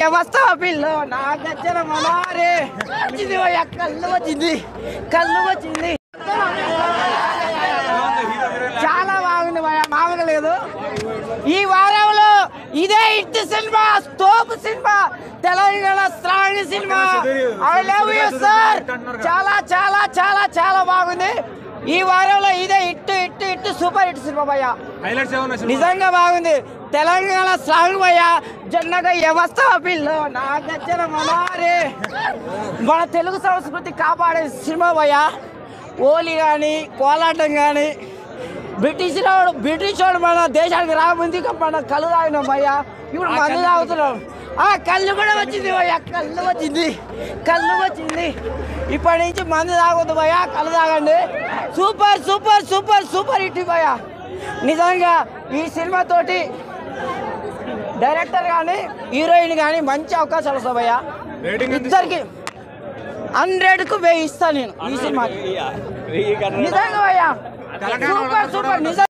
వస్తావా పిల్లో నా గజ్జల మనారే వచ్చింది కళ్ళు వచ్చింది చాలా బాగుంది భయ మామూలుగా లేదు. ఈ వారంలో ఇదే హిట్ సినిమా, తోపు cinema, Telangana strong cinema. I love you sir. చాలా చాలా చాలా చాలా బాగుంది. ఈ వారంలో ఇదే హిట్ సూపర్ హిట్ సినిమా భయ్య. నిజంగా బాగుంది. తెలంగాణ స్ట్రాంగ్ భయ్య. జొన్నగా వ్యవస్థ పిల్లో నా గజ్జల మనారే మన తెలుగు సంస్కృతి కాపాడే సినిమా భయ్య. హోలీ కానీ కోలాటం కానీ బ్రిటిష్ వాడు మన దేశానికి రాముంది మన కళ్ళు తాగినాం భయ్యా. ఇప్పుడు మందు తాగుతున్నాం. కళ్ళు కూడా వచ్చింది భయ్యా, కళ్ళు వచ్చింది. ఇప్పటి నుంచి మందు తాగొద్దు భయ్యా, కళ్ళు తాగండి. Super super super super hit భయ్యా. నిజంగా ఈ సినిమాతోటి డైరెక్టర్ కానీ హీరోయిన్ కానీ మంచి అవకాశాలు వస్తాయి భయ్యా. ఇద్దరికి 100కు 1000 ఇస్తాను నేను ఈ సినిమాకి. నిజంగా భయ్యా సూపర్ సూపర్ నిజంగా.